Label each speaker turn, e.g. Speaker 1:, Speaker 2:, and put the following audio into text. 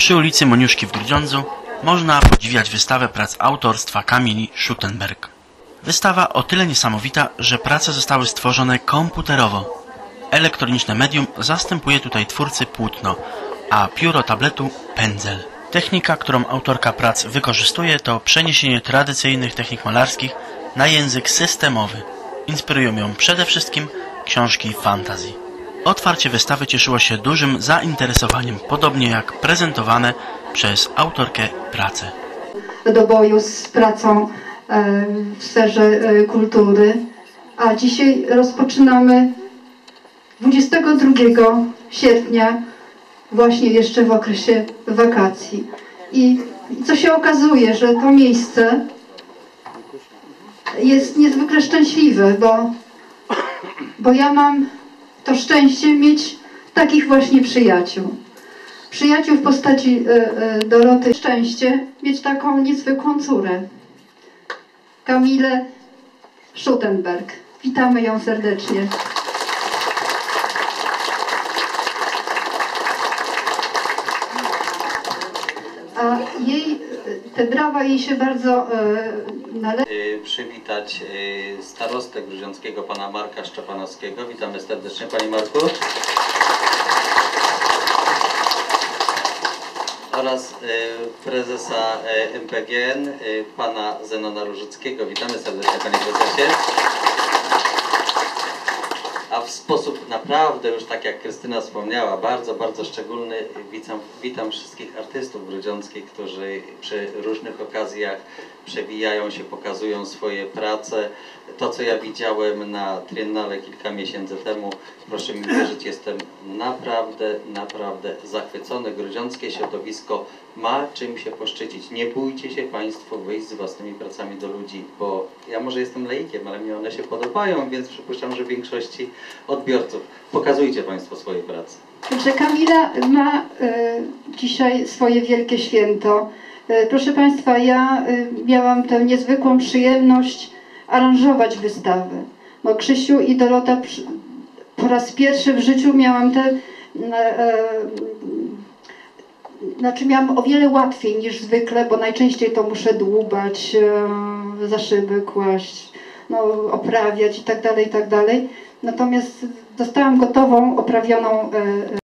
Speaker 1: Przy ulicy Moniuszki w Grudziądzu można podziwiać wystawę prac autorstwa Kamili Schuttenberg. Wystawa o tyle niesamowita, że prace zostały stworzone komputerowo. Elektroniczne medium zastępuje tutaj twórcy płótno, a pióro tabletu pędzel. Technika, którą autorka prac wykorzystuje, to przeniesienie tradycyjnych technik malarskich na język systemowy. Inspirują ją przede wszystkim książki fantasy. Otwarcie wystawy cieszyło się dużym zainteresowaniem, podobnie jak prezentowane przez autorkę prace.
Speaker 2: Do boju z pracą w sferze kultury, a dzisiaj rozpoczynamy 22 sierpnia, właśnie jeszcze w okresie wakacji. I co się okazuje, że to miejsce jest niezwykle szczęśliwe, bo ja mam to szczęście mieć takich właśnie przyjaciół. Przyjaciół w postaci Doroty. Szczęście mieć taką niezwykłą córę, Kamilę Schuttenberg. Witamy ją serdecznie. A te brawa jej się bardzo należą.
Speaker 3: Przywitać starostę grudziąckiego, pana Marka Szczepanowskiego. Witamy serdecznie, panie Marku. Oraz prezesa MPGN, pana Zenona Różyckiego. Witamy serdecznie, panie prezesie. A w sposób naprawdę, już tak jak Krystyna wspomniała, bardzo, bardzo szczególny witam wszystkich artystów grudziąckich, którzy przy różnych okazjach przewijają się, pokazują swoje prace. To, co ja widziałem na Triennale kilka miesięcy temu, proszę mi wierzyć, jestem naprawdę, naprawdę zachwycony. Grudziąckie środowisko ma czym się poszczycić. Nie bójcie się państwo wyjść z własnymi pracami do ludzi, bo ja może jestem laikiem, ale mnie one się podobają, więc przypuszczam, że większości odbiorców. Pokazujcie państwo swoje prace.
Speaker 2: Także Kamila ma dzisiaj swoje wielkie święto. Proszę państwa, ja miałam tę niezwykłą przyjemność aranżować wystawę. No, Krzysiu i Dorota po raz pierwszy w życiu miałam znaczy miałam o wiele łatwiej niż zwykle, bo najczęściej to muszę dłubać, za szyby kłaść, no, oprawiać i tak dalej, i tak dalej. Natomiast dostałam gotową, oprawioną